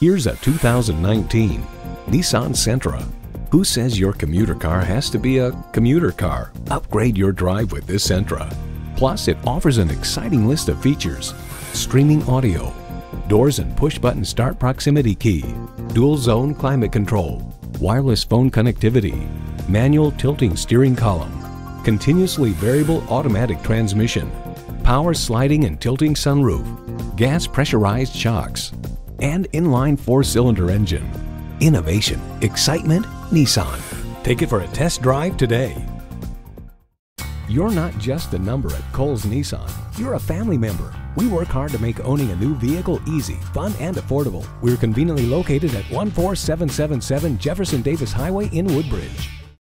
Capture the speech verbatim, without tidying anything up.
Here's a two thousand nineteen Nissan Sentra. Who says your commuter car has to be a commuter car? Upgrade your drive with this Sentra. Plus, it offers an exciting list of features: streaming audio, doors and push-button start proximity key, dual-zone climate control, wireless phone connectivity, manual tilting steering column, continuously variable automatic transmission, power sliding and tilting sunroof, gas pressurized shocks, and inline four-cylinder engine. Innovation, excitement, Nissan. Take it for a test drive today. You're not just a number at Cowles Nissan. You're a family member. We work hard to make owning a new vehicle easy, fun, and affordable. We're conveniently located at one four seven seven seven Jefferson Davis Highway in Woodbridge.